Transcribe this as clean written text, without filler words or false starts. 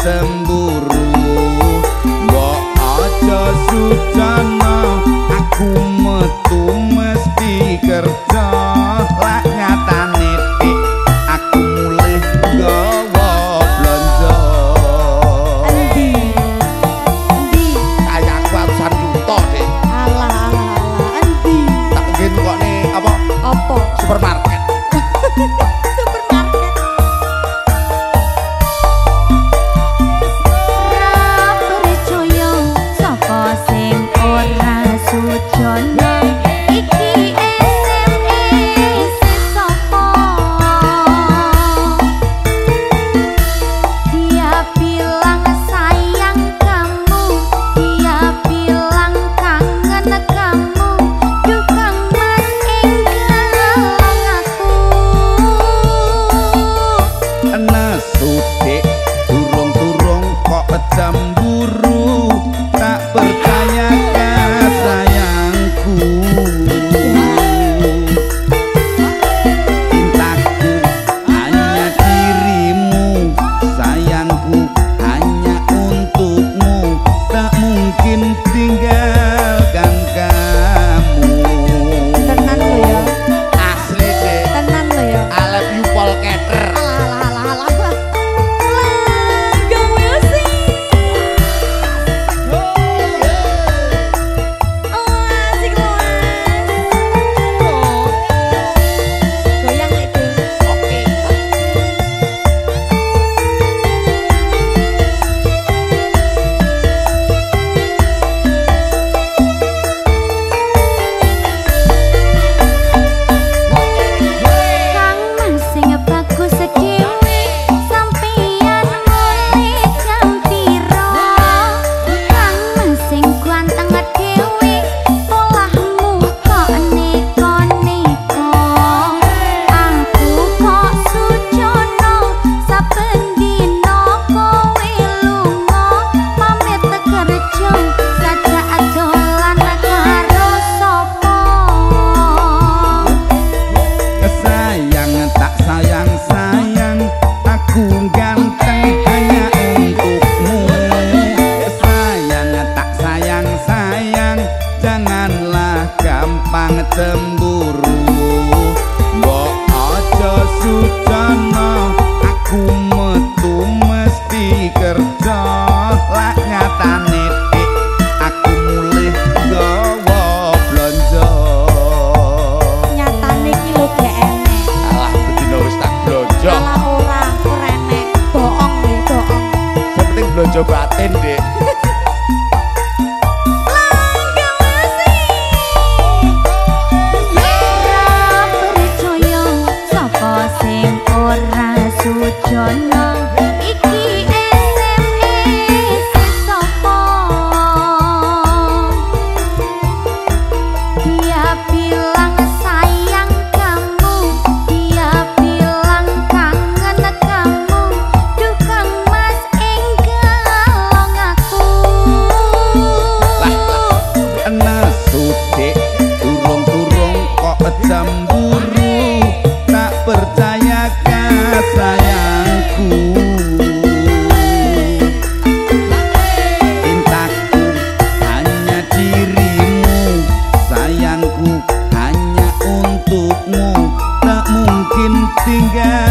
cemburu mbok aja sucana aku metu mesti kerja lak nyatane dik aku mulih gawa blonjo endi kayak aku ratusan juta dik alah endi tak nggen kok nih apa supermarket cemburu tak percaya sayangku cintaku hanya dirimu sayangku hanya untukmu tak mungkin tinggalkan kamu tenan lo ya asli deh tenan lo ya I love you Paul Keter gampang cemburu mbok aja sucana aku metu mesti kerja lak nyatane dik aku mulih gawa blonjo nyatane iki lho gak enek alah bedino wis tak blonjo alah ora enek bohong sing penting blonjo batin dik sujono iki SMS sapa dia bilang sayang kamu dia bilang kangen kamu dukang mas enggal aku lah nesu dik turung-turung kok cemburu tak percaya sayangku cintaku hanya dirimu sayangku hanya untukmu tak mungkin tinggal